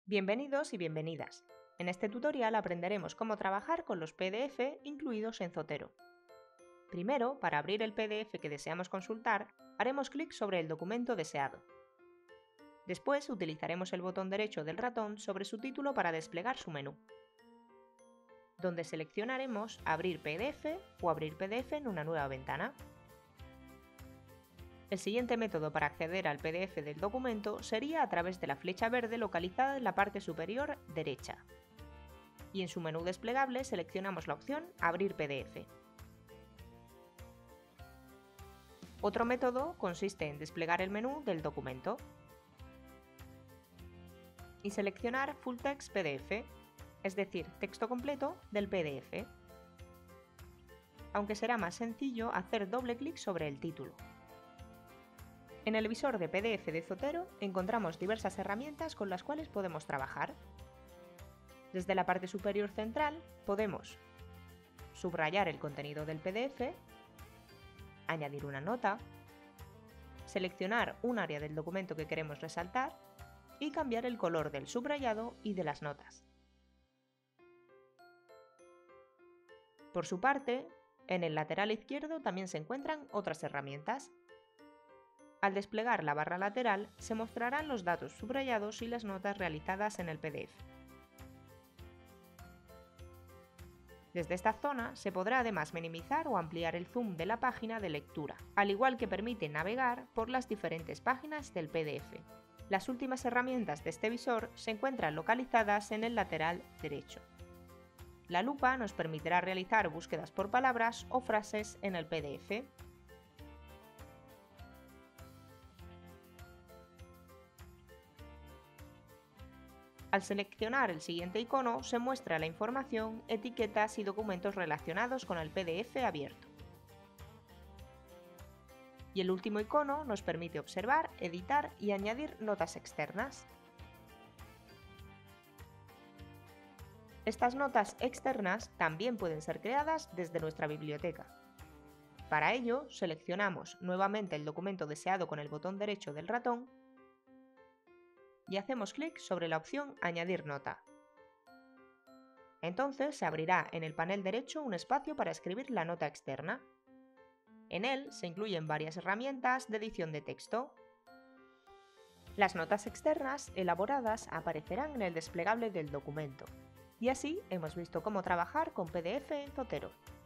Bienvenidos y bienvenidas. En este tutorial aprenderemos cómo trabajar con los PDF incluidos en Zotero. Primero, para abrir el PDF que deseamos consultar, haremos clic sobre el documento deseado. Después utilizaremos el botón derecho del ratón sobre su título para desplegar su menú, donde seleccionaremos Abrir PDF o Abrir PDF en una nueva ventana. El siguiente método para acceder al PDF del documento sería a través de la flecha verde localizada en la parte superior derecha. Y en su menú desplegable seleccionamos la opción Abrir PDF. Otro método consiste en desplegar el menú del documento y seleccionar Full Text PDF, es decir, texto completo del PDF, aunque será más sencillo hacer doble clic sobre el título. En el visor de PDF de Zotero encontramos diversas herramientas con las cuales podemos trabajar. Desde la parte superior central podemos subrayar el contenido del PDF, añadir una nota, seleccionar un área del documento que queremos resaltar y cambiar el color del subrayado y de las notas. Por su parte, en el lateral izquierdo también se encuentran otras herramientas. Al desplegar la barra lateral se mostrarán los datos subrayados y las notas realizadas en el PDF. Desde esta zona se podrá además minimizar o ampliar el zoom de la página de lectura, al igual que permite navegar por las diferentes páginas del PDF. Las últimas herramientas de este visor se encuentran localizadas en el lateral derecho. La lupa nos permitirá realizar búsquedas por palabras o frases en el PDF. Al seleccionar el siguiente icono se muestra la información, etiquetas y documentos relacionados con el PDF abierto. Y el último icono nos permite observar, editar y añadir notas externas. Estas notas externas también pueden ser creadas desde nuestra biblioteca. Para ello, seleccionamos nuevamente el documento deseado con el botón derecho del ratón y hacemos clic sobre la opción Añadir nota. Entonces se abrirá en el panel derecho un espacio para escribir la nota externa. En él se incluyen varias herramientas de edición de texto. Las notas externas elaboradas aparecerán en el desplegable del documento. Y así hemos visto cómo trabajar con PDF en Zotero.